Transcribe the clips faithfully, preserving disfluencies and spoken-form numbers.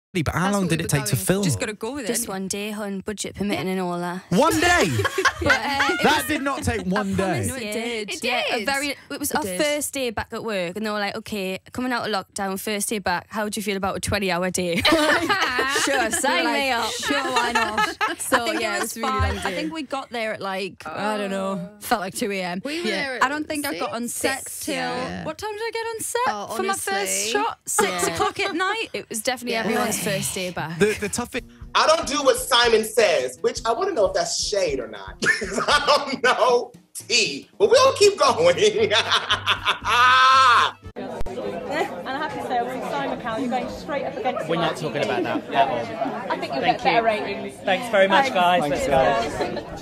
But how That's long what did we it were take to going. film? Just got to go with it. Just one day, hun, budget permitting and all that. One day? But, uh, it That was- did not take one I day. promise No, it you. did. It yeah, a did. very. It was It our did. first day back at work, and they were like, "Okay, coming out of lockdown, first day back. How do you feel about a twenty-hour day?" Sure, sign Like, me up. Sure, why not? So I think yeah, it it was was really fine. long I day. think we got there at like I don't know, felt like two a m. We were yeah. there at I don't think I got on set six, till yeah. what time did I get on set Oh, for my first honestly. shot? Six Yeah. o'clock at night. It was definitely Yeah. everyone's first day back. The, the toughest... I don't do what Simon says, which I want to know if that's shade or not. I don't know. T. But we'll keep going. And I have to say, with Simon Cowell, you're going straight up against. We're not talking about that at all. I think you'll Thank get better you. ratings. Thanks very much, guys. Thanks. Let's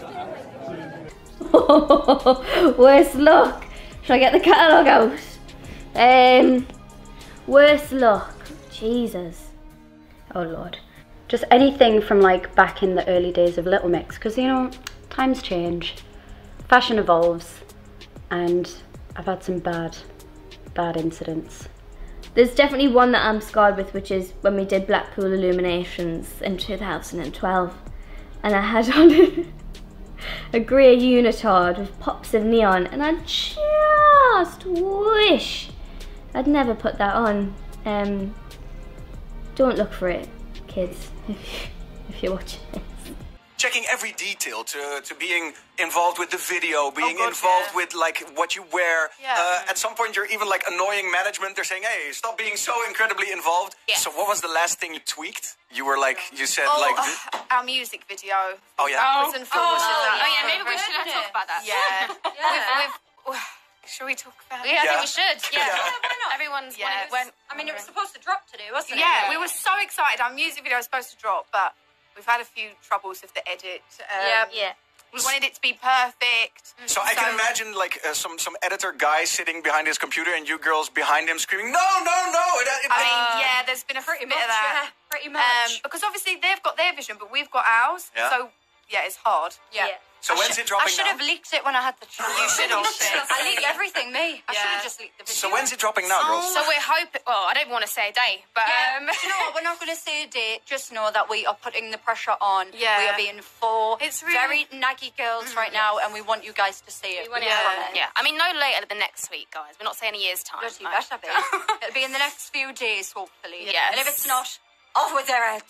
go. Worst luck. Should I get the catalogue out? Um, worst luck. Jesus. Oh Lord. Just anything from like back in the early days of Little Mix, because you know, times change, fashion evolves, and I've had some bad, bad incidents. There's definitely one that I'm scarred with, which is when we did Blackpool Illuminations in two thousand twelve, and I had on a grey unitard with pops of neon, and I just wish I'd never put that on. Um, don't look for it, kids, if, if you're watching this. Checking every detail to, to being involved with the video, being Oh, God, involved yeah. with like what you wear. Yeah. Uh, at some point you're even like annoying management. They're saying, hey, stop being so incredibly involved. Yes. So what was the last thing you tweaked? You were like, you said Oh, like... uh, our music video. Oh, yeah? Backwards and forwards Oh, of that. oh, yeah, maybe we should have talked about that. Yeah. Yeah. We've, we've, should we talk about Yeah, I it? think we should. Yeah. Yeah. Why not? Everyone's Yeah, when, when- I mean, it was supposed to drop today, wasn't it? Yeah, we were so excited. Our music video was supposed to drop, but we've had a few troubles with the edit. Um, Yeah. We wanted it to be perfect. So I can imagine like uh, some some editor guy sitting behind his computer and you girls behind him screaming, no, no, no. It, it, I mean, yeah, there's been a Pretty bit much, of that. yeah, pretty much. Um, because obviously they've got their vision, but we've got ours. Yeah. So, yeah, it's hard. yeah. So I when's should- it dropping I should now? have leaked it when I had the chance. You should have. I leaked everything, me. I should Yeah. have just leaked the video. So when's it dropping now, girls? So we're hoping. Well, I don't want to say a day, but Yeah, um, do you know what? We're not going to say a date. Just know that we are putting the pressure on. Yeah. We are being four It's really- very naggy girls right now, and we want you guys to see it. we want We it. promise. Yeah, I mean, no later than next week, guys. We're not saying a year's time. Bloody like- better be. It'll be in the next few days, hopefully. Yes. And if it's not, off with their heads.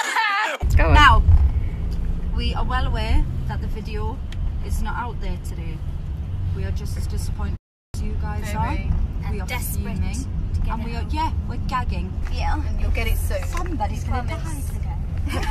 Now, we are well aware that the video is not out there today. We are just as disappointed as you guys are. We are desperate fuming. to get And it we are, out. yeah, we're gagging. Yeah. You'll get it soon. Somebody's going to die today.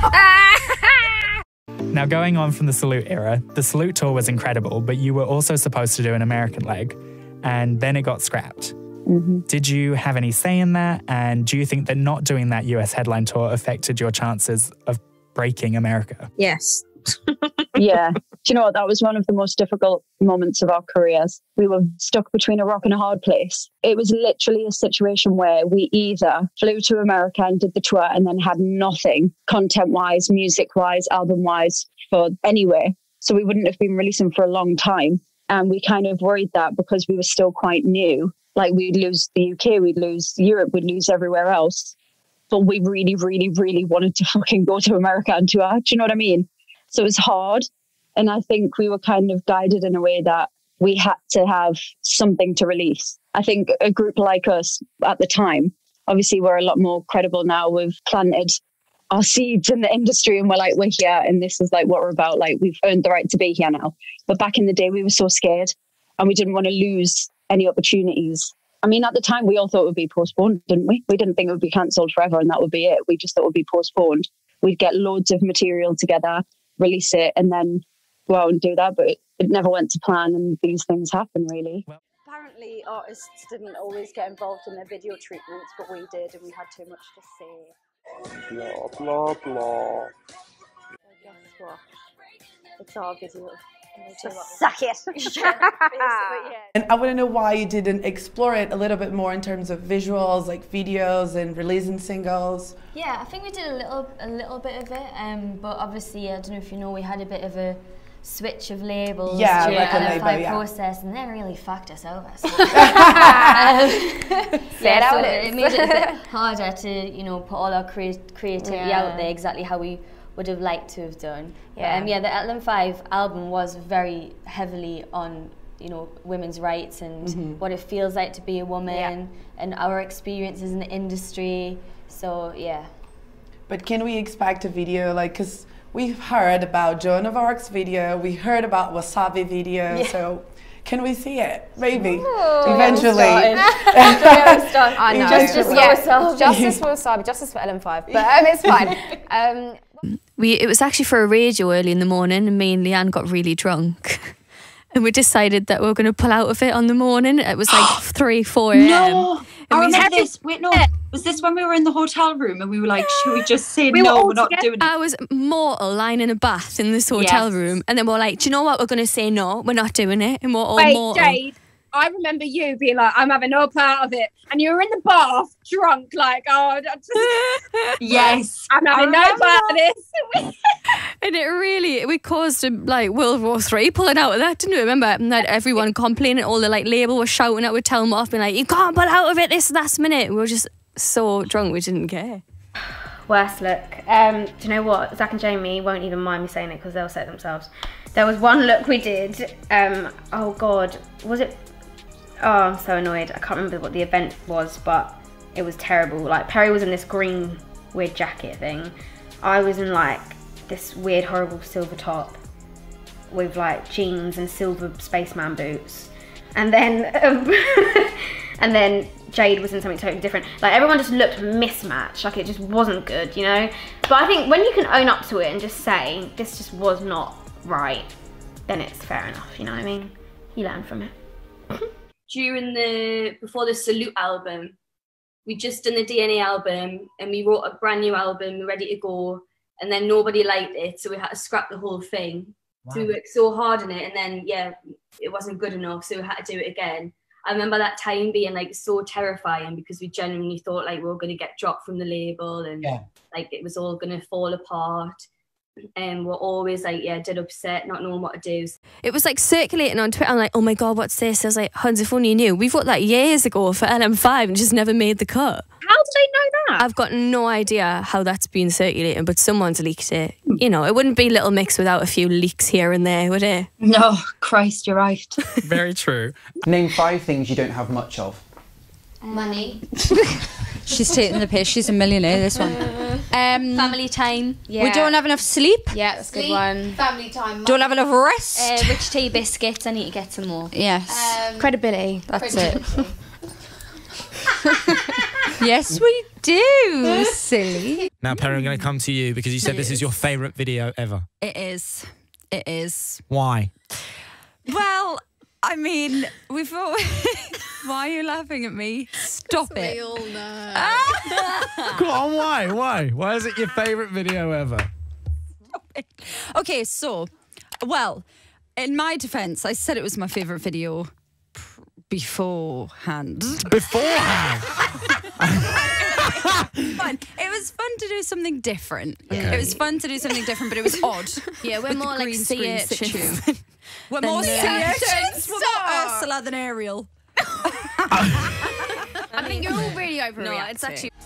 Now, going on from the Salute era, the Salute tour was incredible, but you were also supposed to do an American leg, and then it got scrapped. Did you have any say in that? And do you think that not doing that U S headline tour affected your chances of breaking America? Yes. Yeah. Do you know what? That was one of the most difficult moments of our careers. We were stuck between a rock and a hard place. It was literally a situation where we either flew to America and did the tour and then had nothing content-wise, music-wise, album-wise for anywhere. So we wouldn't have been releasing for a long time. And we kind of worried that because we were still quite new, like we'd lose the U K, we'd lose Europe, we'd lose everywhere else. But we really, really, really wanted to fucking go to America and tour. Do you know what I mean? So it was hard. And I think we were kind of guided in a way that we had to have something to release. I think a group like us at the time, obviously we're a lot more credible now. We've planted our seeds in the industry and we're like, we're here and this is like what we're about. Like we've earned the right to be here now. But back in the day, we were so scared and we didn't want to lose any opportunities. I mean, at the time, we all thought it would be postponed, didn't we? We didn't think it would be cancelled forever and that would be it. We just thought it would be postponed. We'd get loads of material together, release it, and then go out and do that. But it, it never went to plan and these things happen, really. Apparently, artists didn't always get involved in their video treatments, but we did, and we had too much to say. Blah, blah, blah. So guess what? It's our video. So suck it. And I want to know why you didn't explore it a little bit more in terms of visuals, like videos and releasing singles. Yeah, I think we did a little, a little bit of it, um, but obviously, I don't know if you know, we had a bit of a switch of labels yeah, during record the L M five label, yeah. process, and then really fucked us over. So, um, Say yeah, it so out, it Liz. made it a bit harder to, you know, put all our crea creativity Yeah. out there exactly how we would have liked to have done. Yeah. But, um, yeah, the L M five album was very heavily on, you know, women's rights and Mhm. what it feels like to be a woman Yeah. and our experiences in the industry. So, yeah. But can we expect a video, like, because we've heard about Joan of Arc's video, we heard about Wasabi video, Yeah. so can we see it? Maybe. Ooh. Eventually. I know. Justice for Yeah, Wasabi. Justice for Wasabi, justice for L M five, but um, it's fine. Um, We, it was actually for a radio early in the morning, and me and Leanne got really drunk. And we decided that we were going to pull out of it on the morning. It was like three, four a m. No, I remember this. Wait, no. Was this when we were in the hotel room and we were like, should we just say We were no, all we're not together. doing it? I was mortal lying in a bath in this hotel Yes. room. And then we're like, do you know what? We're going to say no. We're not doing it. And we're all Wait, mortal. Jade, I remember you being like, I'm having no part of it. And you were in the bath, drunk, like, oh, I just, Yes. I'm having no remember. part of this. And it really, we caused um, like World War Three pulling out of that, didn't we? Remember? And like everyone complaining, all the like label was shouting at, we'd tell them off, being like, you can't pull out of it this last minute. We were just so drunk, we didn't care. Worst look. Um, do you know what? Zach and Jamie won't even mind me saying it because they'll say it themselves. There was one look we did. Um, oh God, was it? Oh, I'm so annoyed. I can't remember what the event was, but it was terrible. Like Perry was in this green weird jacket thing. I was in like this weird horrible silver top with like jeans and silver spaceman boots. And then, um, and then Jade was in something totally different. Like everyone just looked mismatched, like it just wasn't good, you know? But I think when you can own up to it and just say, this just was not right, then it's fair enough, you know what I mean? You learn from it. During the, before the Salute album, we just done the D N A album and we wrote a brand new album ready to go, and then nobody liked it, so we had to scrap the whole thing. Wow. So we worked so hard on it, and then yeah, it wasn't good enough, so we had to do it again. I remember that time being like so terrifying because we genuinely thought like we were going to get dropped from the label and Yeah. like it was all going to fall apart. And we're always like, yeah, dead upset, not knowing what to do. It was like circulating on Twitter. I'm like, oh my God, what's this? I was like, Hans, if only you knew. We wrote that years ago for L M five and just never made the cut. How did they know that? I've got no idea how that's been circulating, but someone's leaked it. You know, it wouldn't be Little Mix without a few leaks here and there, would it? No, Christ, you're right. Very true. Name five things you don't have much of. Money. She's taking the piss. She's a millionaire, this one. Um, Family time. We don't have enough sleep. Yeah, that's a good Sleep, one. family time. Don't have enough rest. Uh, rich tea biscuits. I need to get some more. Yes. Um, Credibility. That's it. credibility. Yes, we do. Silly. Now, Perry, I'm going to come to you because you said this is your favourite video ever. It is. It is. Why? Well, I mean, we've all... Why are you laughing at me? Stop it. We all know. Go on, why? Why? Why is it your favourite video ever? Okay, so, well, in my defence, I said it was my favourite video pr- beforehand. Beforehand? Fun. It was fun to do something different. Okay. It was fun to do something different, but it was odd. Yeah, we're with more the like green sea screen urchins. situ. We're more Than, sea uh, urchins. We're more Ursula than Ariel. I think you're all really overreacting. No, it's actually